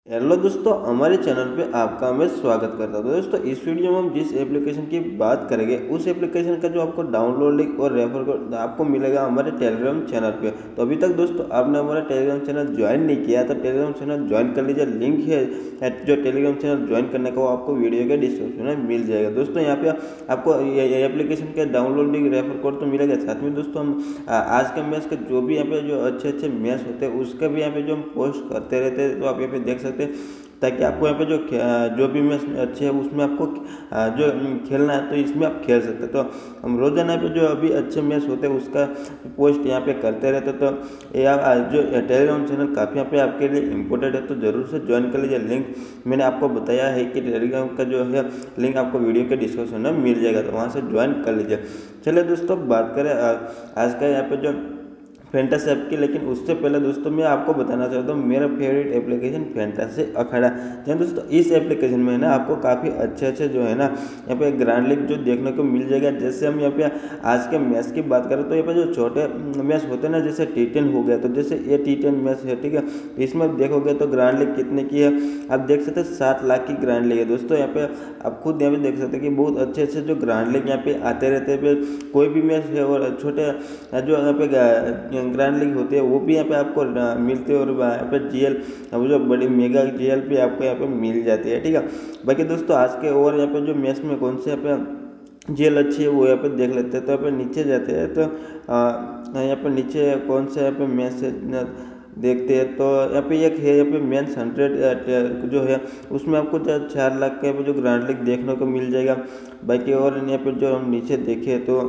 Hello दोस्तों, हमारे channel पे आपका मैं स्वागत करता हूं। तो दोस्तों, इस वीडियो में हम जिस एप्लीकेशन की बात करेंगे उस एप्लीकेशन का जो आपको डाउनलोड लिंक और रेफर कोड आपको मिलेगा हमारे टेलीग्राम चैनल पे। तो अभी तक दोस्तों आपने हमारा टेलीग्राम चैनल ज्वाइन नहीं किया तो टेलीग्राम चैनल ज्वाइन कर लीजिए। लिंक है जो टेलीग्राम चैनल ज्वाइन करने का वो आपको वीडियो के डिस्क्रिप्शन में मिल जाएगा। दोस्तों यहाँ पे आपको एप्लीकेशन के डाउनलोड लिंक रेफर कोड तो मिलेगा, साथ में दोस्तों हम आज के मैच के जो भी यहाँ पे जो अच्छे अच्छे मैच होते हैं उसका भी यहाँ पे जो हम पोस्ट करते रहते हैं, तो आप यहाँ पे देख सकते हैं, ताकि आपको यहाँ पे जो भी मैच अच्छे है उसमें आपको जो खेलना है तो इसमें आप खेल सकते हैं। तो हम रोजाना पे जो अभी अच्छे मैच होते हैं उसका पोस्ट यहाँ पे करते रहते हैं। तो ये आप जो टेलीग्राम चैनल काफ़ी यहाँ पे आपके लिए इम्पोर्टेंट है, तो ज़रूर से ज्वाइन कर लीजिए। लिंक मैंने आपको बताया है कि टेलीग्राम का जो है लिंक आपको वीडियो के डिस्क्रिप्शन में मिल जाएगा, तो वहाँ से ज्वाइन कर लीजिए। चलिए दोस्तों, बात करें आज का यहाँ पे जो फैंटासी ऐप की, लेकिन उससे पहले दोस्तों मैं आपको बताना चाहता हूँ मेरा फेवरेट एप्लीकेशन फैंटासी अखाड़ा। जहाँ दोस्तों इस एप्लीकेशन में है ना आपको काफ़ी अच्छे जो है ना यहाँ पे ग्रैंड लीग जो देखने को मिल जाएगा। जैसे हम यहाँ पे आज के मैच की बात करें तो यहाँ पे जो छोटे मैच होते हैं ना, जैसे T10 हो गया, तो जैसे ये T10 मैच है, ठीक है, इसमें देखोगे तो ग्रैंड लीग कितने की है आप देख सकते हैं, 7 लाख की ग्रैंड लीग है। दोस्तों यहाँ पे आप खुद यहाँ पे देख सकते हैं कि बहुत अच्छे जो ग्रैंड लीग यहाँ पे आते रहते हैं। कोई भी मैच है और छोटे जो यहाँ पे ग्रैंड लीग होती है वो भी यहाँ पे आपको मिलती है, और यहाँ पे जीएल जो बड़ी मेगा जीएल भी आपको यहाँ पे मिल जाती है, ठीक है। बाकी दोस्तों आज के ओवर यहाँ पे जो मैच में कौन से यहाँ पे जीएल अच्छी है वो यहाँ पे देख लेते हैं। तो यहाँ पे नीचे जाते हैं तो यहाँ पे नीचे कौन से यहाँ पे मैच देखते हैं, तो यहाँ पे एक है यहाँ पे मेंस 100 जो है उसमें आपको 4 लाख का जो ग्रैंड लीग देखने को मिल जाएगा। बाकी और यहाँ पे जो हम नीचे देखें तो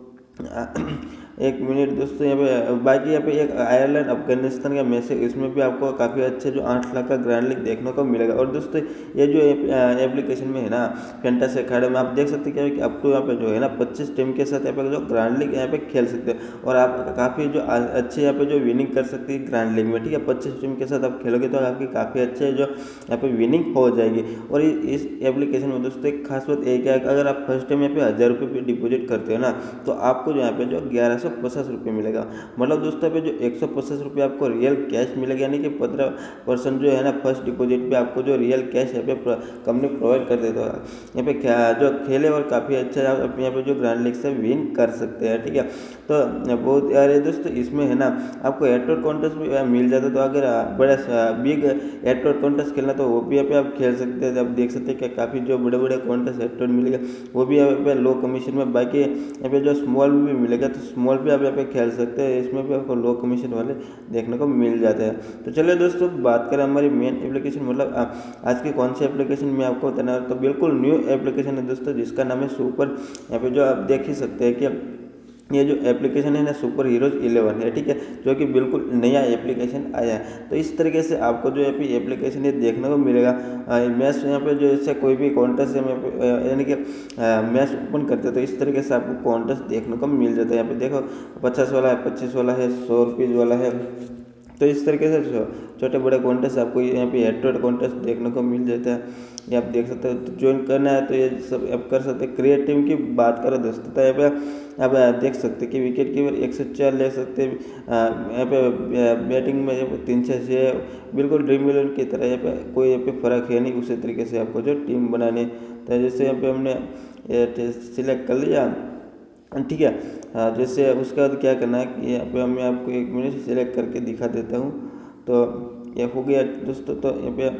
एक मिनट दोस्तों, यहाँ पे बाकी यहाँ पे एक आयरलैंड अफगानिस्तान का मैच है, इसमें भी आपको काफ़ी अच्छे जो 8 लाख का ग्रैंड लीग देखने को मिलेगा। और दोस्तों ये जो एप्लीकेशन में है ना फैंटासी अखाड़े में आप देख सकते हैं कि आपको यहाँ पे जो है ना 25 टीम के साथ यहाँ पे जो ग्रैंड लीग यहाँ पे खेल सकते हैं, और आप काफ़ी जो अच्छे यहाँ पे जो विनिंग कर सकते हैं ग्रैंड लीग में, ठीक है। 25 टीम के साथ आप खेलोगे तो आपकी काफ़ी अच्छे जो यहाँ पे विनिंग हो जाएगी। और इस एप्लीकेशन में दोस्तों एक खास बात एक है, अगर आप फर्स्ट टाइम यहाँ पे 1000 रुपये डिपोजिट करते हो ना तो आपको जो यहाँ पे जो 1150 रुपये मिलेगा। मतलब दोस्तों पे जो 150 रुपये आपको रियल कैश मिलेगा, यानी कि 15% जो है ना फर्स्ट डिपॉजिट पे आपको जो रियल कैश यहाँ पे कंपनी प्रोवाइड कर देता है। यहाँ पे जो खेले और काफ़ी अच्छा आप यहाँ पे जो ग्रैंड लीग से विन कर सकते हैं, ठीक है। तो बहुत यार दोस्तों इसमें है ना आपको एडवर्ड कॉन्टेस्ट भी मिल जाता है, तो अगर बड़ा बिग एडवर्ड कॉन्टेस्ट खेलना तो वो भी यहाँ पे आप खेल सकते हैं। आप देख सकते हैं कि काफ़ी जो बड़े बड़े कॉन्टेस्ट एडवर्ड मिलेगा वो भी यहाँ पे लो कमीशन में। बाकी यहाँ पे जो स्मॉल भी मिलेगा तो स्मॉल भी आप यहाँ पे खेल सकते हैं, इसमें भी आपको लो कमीशन वाले देखने को मिल जाते हैं। तो चलिए दोस्तों, बात करें हमारी मेन एप्लीकेशन, मतलब आज की कौन सी एप्लीकेशन मैं आपको बताना है, तो बिल्कुल न्यू एप्लीकेशन है दोस्तों, जिसका नाम है सुपर। यहाँ पे जो आप देख ही सकते हैं कि ये जो एप्लीकेशन है ना सुपर हीरोज 11 है, ठीक है, जो कि बिल्कुल नया एप्लीकेशन आया है। तो इस तरीके से आपको जो एप्लीकेशन ये देखने को मिलेगा। मैच यहाँ पे जो ऐसे कोई भी कॉन्टेस्ट यानी कि मैच ओपन करते हैं तो इस तरीके से आपको कॉन्टेस्ट देखने को मिल जाता है। यहाँ पे देखो 50 वाला है, 25 वाला है, 100 रुपीज़ वाला है। तो इस तरीके से छोटे बड़े कॉन्टेस्ट आपको यहाँ पे हेड कॉन्टेस्ट देखने को मिल जाता है। ये आप देख सकते हो, तो ज्वाइन करना है तो ये सब आप कर सकते हैं। क्रिएट टीम की बात करें दोस्तों तो यहाँ पे आप देख सकते हैं कि विकेट कीपर 104 ले सकते हैं। यहाँ पे बैटिंग में 306, बिल्कुल ड्रीम 11 की तरह यहाँ पे कोई यहाँ पे फ़र्क है नहीं। उसी तरीके से आपको जो टीम बनानी तो जैसे यहाँ पे हमने सिलेक्ट कर लिया, ठीक है। जैसे उसके बाद क्या करना है कि यहाँ पे मैं आपको 1 मिनट सेलेक्ट करके दिखा देता हूँ। तो ये हो गया दोस्तों, तो यहाँ पे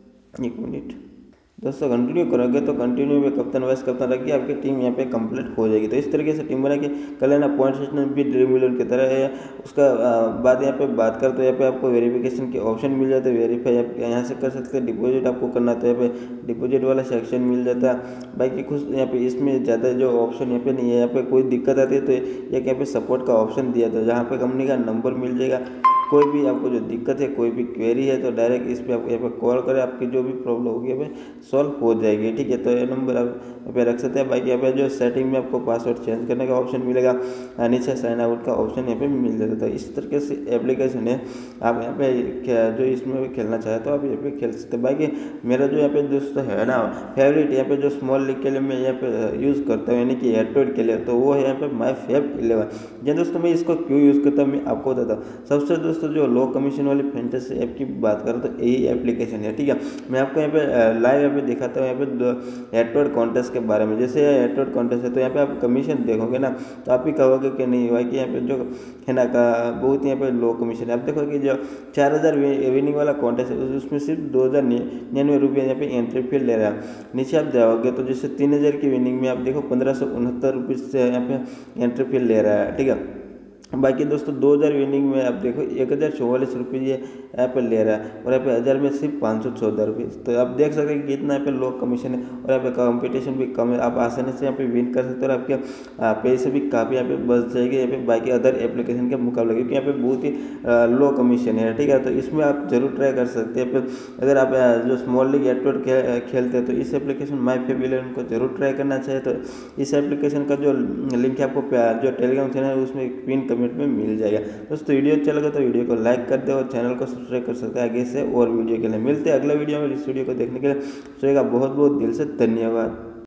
1 मिनट दोस्तों कंटिन्यू करोगे तो कंटिन्यू में कप्तान वाइस कप्तान रखिए, आपकी टीम यहाँ पे कंप्लीट हो जाएगी। तो इस तरीके से टीम बना के कर लेना। पॉइंट सिस्टम भी ड्रीम 11 की तरह है। उसका बाद यहाँ पे बात कर तो यहाँ पे आपको वेरिफिकेशन के ऑप्शन मिल जाते हैं, वेरीफाई आप यहाँ से कर सकते हैं। डिपॉजिट आपको करना तो यहाँ पे डिपॉजिट वाला सेक्शन मिल जाता है। बाकी कुछ यहाँ पे इसमें ज़्यादा जो ऑप्शन यहाँ पे नहीं है। यहाँ पे कोई दिक्कत आती है तो एक यहाँ पे सपोर्ट का ऑप्शन दिया था, जहाँ पे कंपनी का नंबर मिल जाएगा। कोई भी आपको जो दिक्कत है, कोई भी क्वेरी है तो डायरेक्ट इस पर आप यहाँ पे कॉल करें, आपकी जो भी प्रॉब्लम होगी यहाँ पे सॉल्व हो जाएगी, ठीक है। तो ये नंबर आप यहाँ पे रख सकते हैं। बाकी यहाँ पे जो सेटिंग में आपको पासवर्ड चेंज करने का ऑप्शन मिलेगा, नीचे साइन आउट का ऑप्शन यहाँ पे मिल जाता है। तो इस तरीके से एप्लीकेशन है, आप यहाँ पे जो इसमें खेलना चाहे तो आप यहाँ पे खेल सकते हैं। बाकी मेरा जो यहाँ पे दोस्तों है ना फेवरेट, यहाँ पे जो स्मॉल लीग के लिए मैं यहाँ पे यूज़ करता हूँ, यानी कि एडवर्ड के लिए, तो वो है यहाँ पे माई फेव 11। जी दोस्तों, मैं इसको क्यों यूज़ करता हूँ मैं आपको बताता हूँ। सबसे दोस्तों जो लो कमीशन वाली फैंटेसी ऐप की बात करें तो यही एप्लीकेशन है, ठीक है। मैं आपको यहाँ पे लाइव यहाँ पे दिखाता हूँ यहाँ पे एडवर्ड कॉन्टेस्ट के बारे में। जैसे एडवर्ड कॉन्टेस्ट है तो यहाँ पे आप कमीशन देखोगे ना तो आप ही कहोगे कि नहीं हुआ कि यहाँ पे जो है ना का बहुत यहाँ पे लो कमीशन है। आप देखोगे जो 4000 विनिंग वाला कॉन्टेस्ट है उसमें सिर्फ 2099 रुपये यहाँ पे एंट्री फी ले रहा है। नीचे आप जाओगे तो जैसे 3000 की विनिंग में आप देखो 1569 रुपये से यहाँ पे एंट्री फी ले रहा है, ठीक है। बाकी दोस्तों 2000 विनिंग में आप देखो 1044 रुपये ये यहाँ पे ले रहा है और यहाँ पे 1000 में सिर्फ 514 रुपये। तो आप देख सकते हैं कि कितना यहाँ पे लो कमीशन है और यहाँ पे कंपटीशन भी कम है। आप आसानी से यहाँ पे विन कर सकते हो और आपके पैसे भी काफ़ी यहाँ पे बच जाएंगे यहाँ पे बाकी अदर एप्लीकेशन के मुकाबले, क्योंकि यहाँ पे बहुत ही लो कमीशन है, ठीक है। तो इसमें आप जरूर ट्राई कर सकते हैं। अगर आप जो स्मॉल लीग एडवर्ड खेलते हैं तो इस एप्लीकेशन माई फेविलियन को जरूर ट्राई करना चाहिए। तो इस एप्लीकेशन का जो लिंक है आपको जो टेलीग्राम चैनल है उसमें पिन कमेंट में मिल जाएगा। दोस्तों वीडियो अच्छा लगा तो वीडियो को लाइक कर दे और चैनल को सब्सक्राइब कर सकते हैं आगे से और वीडियो के लिए। मिलते हैं अगला वीडियो में। इस वीडियो को देखने के लिए बहुत बहुत दिल से धन्यवाद।